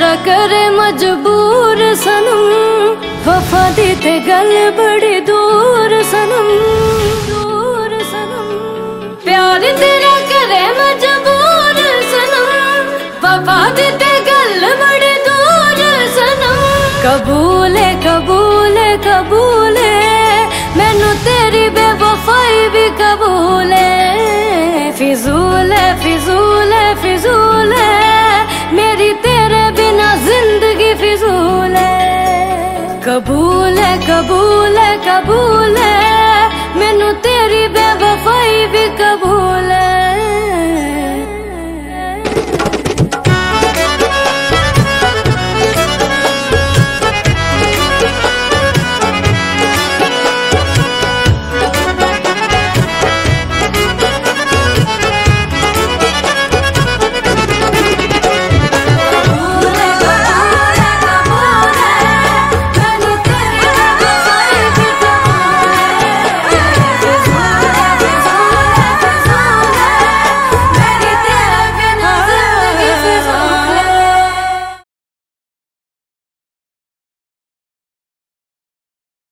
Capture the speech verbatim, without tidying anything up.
तेरा करे मजबूर सनम, वफा दी ते गल बड़ी दूर सनम, दूर सनम। प्यार तेरा करे मजबूर सनम, वफा दी ते गल बड़ी दूर सनम। कबूल है कबूल है कबूल है, मैनू तेरी बेवफाई भी कबूल है।